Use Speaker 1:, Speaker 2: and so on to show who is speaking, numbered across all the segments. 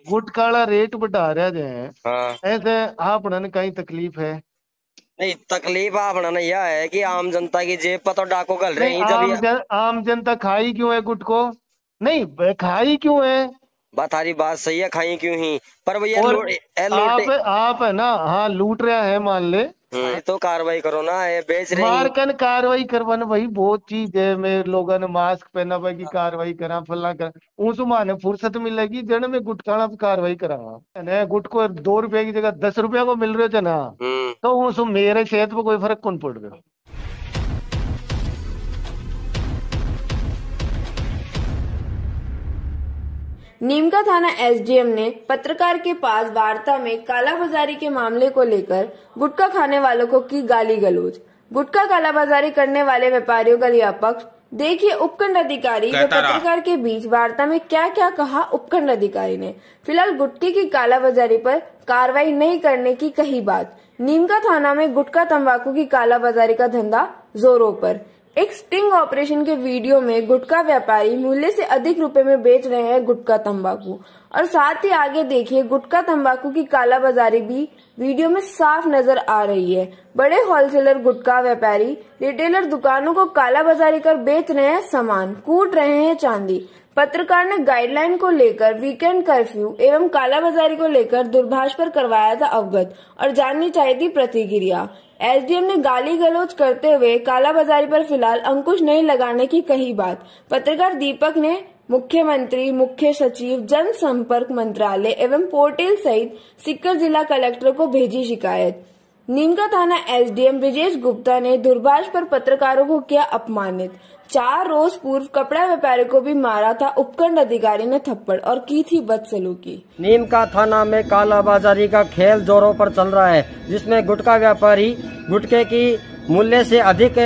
Speaker 1: गुटखा वाला रेट बढ़ा रहा है।
Speaker 2: हाँ।
Speaker 1: ऐसे आपने कहीं तकलीफ है?
Speaker 2: नहीं, तकलीफ आपने यह है कि आम जनता की जेब पर तो डाकू गल रहे
Speaker 1: नहीं,
Speaker 2: हैं जब ये।
Speaker 1: आम जनता खाई क्यों है गुटको? नहीं, खाई क्यों है?
Speaker 2: बात थारी बात सही है, खाई क्यों ही, पर भैया
Speaker 1: और
Speaker 2: लूटे।
Speaker 1: आप है ना, हाँ लूट रहा है मान ले।
Speaker 2: तो कार्रवाई करो ना, ये बेच रहे हैं।
Speaker 1: मारकन कार्रवाई करवाना भाई बहुत चीज है। मेरे लोगों ने मास्क पहना भाई की कार्रवाई करा फला कर। उस माने फुर्सत मिलेगी जन में गुटखाना पे कार्रवाई करा ने। गुटको 2 रुपए की जगह 10 रुपया को मिल रहे थे ना।
Speaker 2: हम्म।
Speaker 1: तो उस मेरे सेहत पे कोई फर्क कौन पड़ रहा?
Speaker 3: नीमका थाना एसडीएम ने पत्रकार के पास वार्ता में कालाबाजारी के मामले को लेकर गुटखा खाने वालों को की गाली गलौज। गुटखा कालाबाजारी करने वाले व्यापारियों का लिया पक्ष। देखिए उपखंड अधिकारी व पत्रकार के बीच वार्ता में क्या क्या कहा उपखंड अधिकारी ने। फिलहाल गुटखे की कालाबाजारी पर कार्रवाई नहीं करने की कही बात। नीमका थाना में गुटखा तंबाकू की कालाबाजारी का धंधा जोरों पर। एक स्टिंग ऑपरेशन के वीडियो में गुटखा व्यापारी मूल्य से अधिक रुपए में बेच रहे हैं गुटखा तंबाकू। और साथ ही आगे देखिए गुटखा तंबाकू की कालाबाजारी भी वीडियो में साफ नजर आ रही है। बड़े होलसेलर गुटखा व्यापारी रिटेलर दुकानों को कालाबाजारी कर बेच रहे हैं सामान, कूट रहे हैं चांदी। पत्रकार ने गाइडलाइन को लेकर वीकेंड कर्फ्यू एवं कालाबाजारी को लेकर दूरभाष पर करवाया था अवगत और जाननी चाहिए थी प्रतिक्रिया। एसडीएम ने गाली गलौज करते हुए कालाबाजारी पर फिलहाल अंकुश नहीं लगाने की कही बात। पत्रकार दीपक ने मुख्यमंत्री, मुख्य सचिव, जनसंपर्क मंत्रालय एवं पोर्टल सहित सीकर जिला कलेक्टर को भेजी शिकायत। नीमका थाना एसडीएम ब्रिजेश गुप्ता ने दूरभाष पर पत्रकारों को किया अपमानित। 4 रोज पूर्व कपड़ा व्यापारी को भी मारा था उपखंड अधिकारी ने थप्पड़ और की थी बदसलूकी।
Speaker 4: नीमका थाना में कालाबाजारी का खेल जोरों पर चल रहा है, जिसमें गुटखा व्यापारी गुटखे की मूल्य से अधिक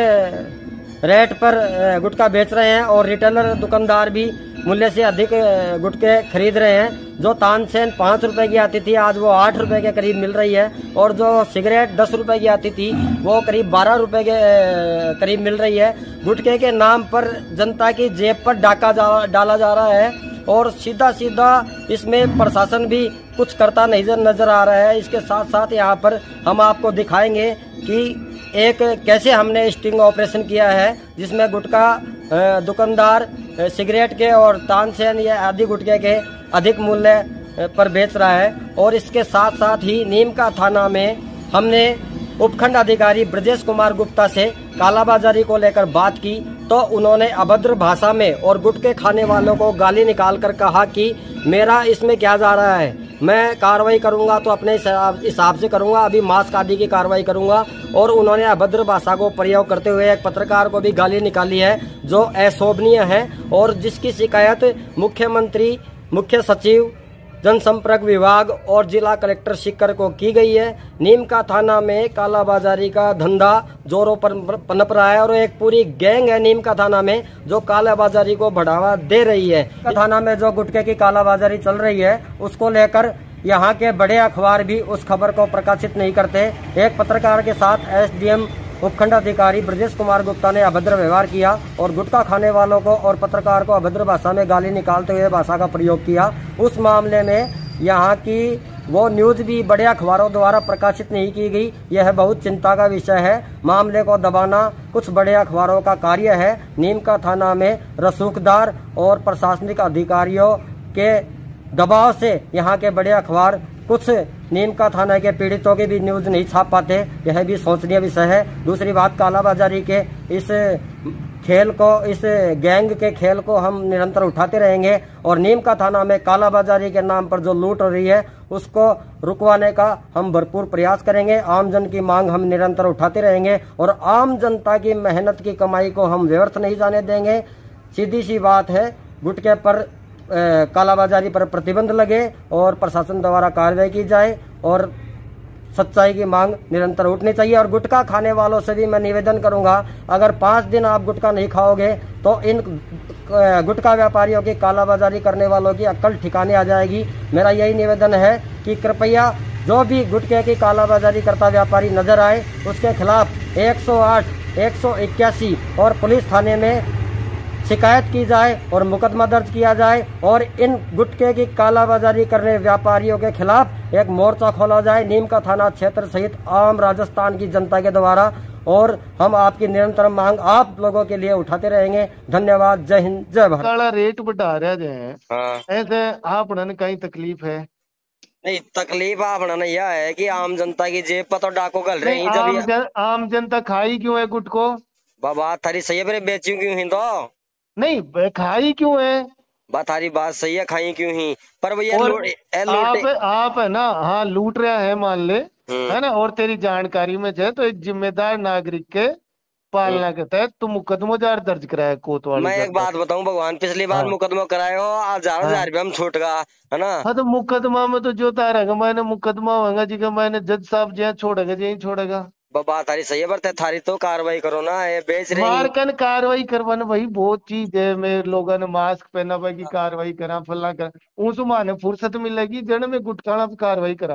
Speaker 4: रेट पर गुटखा बेच रहे हैं और रिटेलर दुकानदार भी मूल्य से अधिक गुटखे खरीद रहे हैं। जो तानसेन 5 रुपए की आती थी आज वो 8 रुपए के करीब मिल रही है और जो सिगरेट 10 रुपए की आती थी वो करीब 12 रुपए के करीब मिल रही है। गुटखे के नाम पर जनता की जेब पर डाका डाला जा रहा है और सीधा सीधा इसमें प्रशासन भी कुछ करता नहीं नजर आ रहा है। इसके साथ साथ यहाँ पर हम आपको दिखाएंगे कि एक कैसे हमने स्टिंग ऑपरेशन किया है, जिसमें गुटखा दुकानदार सिगरेट के और तानसेन या आदि गुटखे के अधिक मूल्य पर बेच रहा है। और इसके साथ साथ ही नीमका थाना में हमने उपखंड अधिकारी ब्रजेश कुमार गुप्ता से कालाबाजारी को लेकर बात की तो उन्होंने अभद्र भाषा में और गुटखे खाने वालों को गाली निकालकर कहा कि मेरा इसमें क्या जा रहा है, मैं कार्रवाई करूंगा तो अपने हिसाब से करूंगा, अभी मास्क आदि की कार्रवाई करूंगा। और उन्होंने अभद्र भाषा को प्रयोग करते हुए एक पत्रकार को भी गाली निकाली है जो अशोभनीय है और जिसकी शिकायत मुख्यमंत्री, मुख्य सचिव, जनसंपर्क विभाग और जिला कलेक्टर सीकर को की गई है। नीमका थाना में कालाबाजारी का धंधा जोरों पर पनप रहा है और एक पूरी गैंग है नीमका थाना में जो कालाबाजारी को बढ़ावा दे रही है। थाना में जो गुटखे की कालाबाजारी चल रही है उसको लेकर यहाँ के बड़े अखबार भी उस खबर को प्रकाशित नहीं करते। एक पत्रकार के साथ एसडीएम उपखंड अधिकारी ब्रजेश कुमार गुप्ता ने अभद्र व्यवहार किया और गुटखा खाने वालों को और पत्रकार को अभद्र भाषा में गाली निकालते हुए भाषा का प्रयोग किया। उस मामले में यहाँ की वो न्यूज भी बड़े अखबारों द्वारा प्रकाशित नहीं की गई। यह बहुत चिंता का विषय है। मामले को दबाना कुछ बड़े अखबारों का कार्य है। नीमका थाना में रसूखदार और प्रशासनिक अधिकारियों के दबाव से यहाँ के बड़े अखबार कुछ नीमका थाना के पीड़ितों की भी न्यूज नहीं छाप पाते। यह भी सोचनीय विषय है। दूसरी बात, कालाबाजारी के इस खेल को, इस गैंग के खेल को हम निरंतर उठाते रहेंगे और नीमका थाना में कालाबाजारी के नाम पर जो लूट हो रही है उसको रुकवाने का हम भरपूर प्रयास करेंगे। आम जन की मांग हम निरंतर उठाते रहेंगे और आम जनता की मेहनत की कमाई को हम व्यर्थ नहीं जाने देंगे। सीधी सी बात है, गुटखे पर कालाबाजारी पर प्रतिबंध लगे और प्रशासन द्वारा कार्रवाई की जाए और सच्चाई की मांग निरंतर उठनी चाहिए। और गुटखा खाने वालों से भी मैं निवेदन करूंगा, अगर 5 दिन आप गुटखा नहीं खाओगे तो इन गुटखा व्यापारियों की कालाबाजारी करने वालों की अक्ल ठिकाने आ जाएगी। मेरा यही निवेदन है कि कृपया जो भी गुटखे की कालाबाजारी करता व्यापारी नजर आए उसके खिलाफ 108, 181 और पुलिस थाने में शिकायत की जाए और मुकदमा दर्ज किया जाए और इन गुटखे की कालाबाजारी करने व्यापारियों के खिलाफ एक मोर्चा खोला जाए नीमका थाना क्षेत्र सहित आम राजस्थान की जनता के द्वारा। और हम आपकी निरंतर मांग आप लोगों के लिए उठाते रहेंगे। धन्यवाद। जय हिंद, जय भारत।
Speaker 1: काला रेट बढ़ा रहे हैं
Speaker 2: हाँ।
Speaker 1: ऐसे आप कहीं तकलीफ है?
Speaker 2: नहीं, तकलीफ आपने यह है कि आम जनता की जेब पर तो डाकू गल रहे
Speaker 1: नहीं,
Speaker 2: हैं। जब
Speaker 1: आम जनता खाई क्यों है गुटको?
Speaker 2: बात थारी सही है, पर बेची क्यों ही तो
Speaker 1: नहीं खाई क्यों है?
Speaker 2: बात थारी बात सही है, खाई क्यों ही, पर भैया
Speaker 1: आप है ना, हाँ लूट रहा है मान ले, है ना, और तेरी जानकारी में है तो एक जिम्मेदार नागरिक के पालना के तहत तू मुकदमा दर्ज कराया कोतवाली।
Speaker 2: मैं एक बात बताऊं भगवान, पिछली बार मुकदमा कराए हो, आज 1000 रुपया में छूट गया है ना।
Speaker 1: हाँ तो मुकदमा में तो जो तारा मैंने मुकदमा होगा जी का मैंने जज साहब जहाँ छोड़ेगा यही छोड़ेगा।
Speaker 2: बात थारी सही है, पर थारी तो कार्रवाई करो ना, ये बेच रहे
Speaker 1: मारकन कार्रवाई करवाना भाई बहुत चीज है। मेरे लोगों ने मास्क पहना भाई की कार्रवाई करा फला करा, उस माने फुर्सत मिलेगी जन में गुटकाना पे कार्रवाई करा।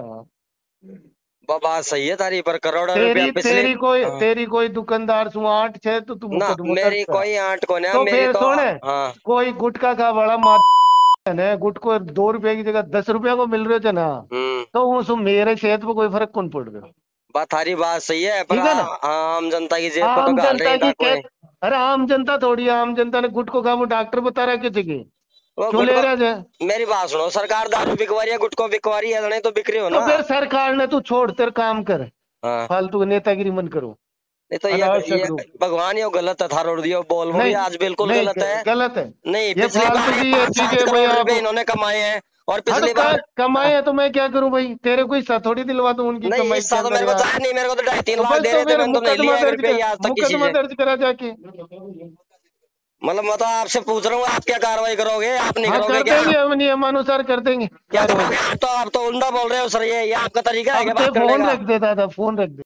Speaker 2: बात सही है तारी, पर करोड़ रुपया
Speaker 1: तेरी कोई दुकानदार सु आठ छे तो तू
Speaker 2: ना, मेरी कोई आंट को ना,
Speaker 1: तो
Speaker 2: मेरी
Speaker 1: फिर
Speaker 2: तो
Speaker 1: सुने,
Speaker 2: हाँ।
Speaker 1: कोई गुटखा का बड़ा है गुटको 2 रुपए की जगह 10 रुपया को मिल रहे थे ना, तो उस मेरे सेहत पे कोई फर्क कौन पड़ रहा?
Speaker 2: बात थारी बात सही है, पर
Speaker 1: ठीक है ना?
Speaker 2: आम जनता की जेब पर तो
Speaker 1: आम
Speaker 2: गाल रहे
Speaker 1: जनता की
Speaker 2: हैं।
Speaker 1: अरे आम जनता थोड़ी है, आम जनता ने गुटको का वो डॉक्टर बता रहा है कि क्यों ले रहा है?
Speaker 2: मेरी बात सुनो, सरकार दारू बिकवारी है, गुटको बिकवारी है, नहीं तो बिक रही हो ना।
Speaker 1: तो फिर सरकार ने तू छोड़ तेरे काम कर,
Speaker 2: हाँ।
Speaker 1: फालतू नेतागिरी मन करो।
Speaker 2: नहीं तो ये भगवान ये गलत है, थारोड़ दियो बोल वो भी आज बिल्कुल गलत है।
Speaker 1: गलत है
Speaker 2: नहीं,
Speaker 1: ये फालतू की ये चीजें भाई
Speaker 2: इन्होंने कमाए हैं, और पिछली बार
Speaker 1: कमाए है तो मैं क्या करूं भाई? तेरे को हिस्सा थोड़ी दिलवा दूं उनकी कमाई।
Speaker 2: तो मेरे को नहीं, मेरे को तो 2.5-3 लाख दे रहे थे, मैंने तो नहीं लिया आज तक किसी से।
Speaker 1: मुकदमा दर्ज करा जाके।
Speaker 2: मतलब मैं तो आपसे पूछ रहा हूँ, आप क्या कार्रवाई करोगे? आप नहीं करोगे
Speaker 1: क्या? कर देंगे, हम नियमानुसार कर देंगे।
Speaker 2: क्या तो आप तो उल्टा बोल रहे हो सर, ये आपका तरीका है क्या बात करने का?
Speaker 1: फोन रख देता था, फोन रख दे।